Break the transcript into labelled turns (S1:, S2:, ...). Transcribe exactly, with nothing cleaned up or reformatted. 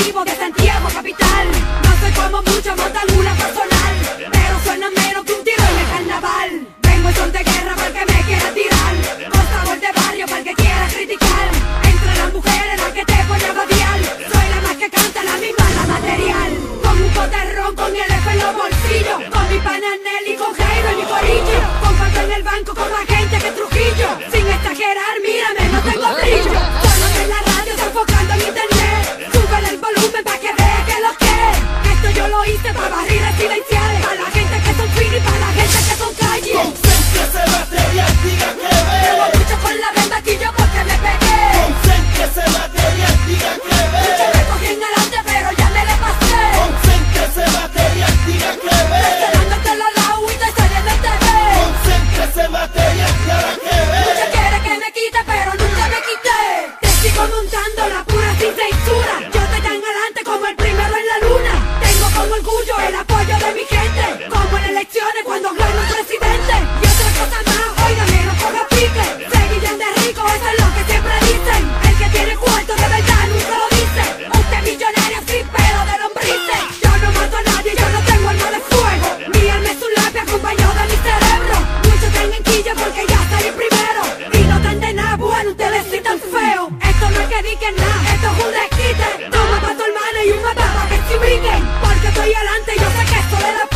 S1: vivo de Santiago capital. No soy como muchos, montan una personal, pero suena menos que un tiro en el carnaval. Vengo en son de guerra para el que me quiera tirar, con sabor de barrio para el que quiera criticar. Entre las mujeres las que te pone a babiar, soy la más que canta, la misma la material. Con un poterrón, con el F en los bolsillos, con mi pana Nelly, con Jairo y mi corillo, con pato en el banco, con más gente que Trujillo. Sin exagerar, mírame, no tengo brillo. Solo en la radio, se enfocando en internet. Súbele el volumen pa' que vea que lo que esto yo lo hice pa' barrir residenciales, para la gente que son fini y para la gente que son calle.
S2: Concéntrese material, diga que ve.
S1: Tengo mucho con la venda aquí yo porque me pegué.
S2: Concéntrese material, diga que ve.
S1: Mucho me cogí en adelante pero ya me le pasé.
S2: Concéntrese material, diga que ve.
S1: Dándote la lau y te saliendo en T V.
S2: Concéntrese material, diga que ve.
S1: Mucho quiere que me quite pero nunca me quité. Te sigo montando la pura sin censura. Yo te tan adelante como el primero en la luna. Tengo con orgullo el apoyo de mi gente, como en elecciones cuando gana un presidente. Y otra cosa más, oiga, no coja pique. Seguirán de rico, eso es lo que siempre dicen. El que tiene cuarto de verdad nunca lo dice. Usted millonario sin pelo de lombrices. Yo no mato a nadie, yo no tengo arma de fuego. Mi alma es un lápiz acompañado de mi cerebro. Muchos tienen quilla porque ya salí primero. Y no están de nada, bueno, ustedes sí tan feo. Esto no es que digan nada, esto es un desquite. Toma pa' tu hermana y un mapa pa' que se ubiquen. Porque estoy adelante y yo sé que esto le da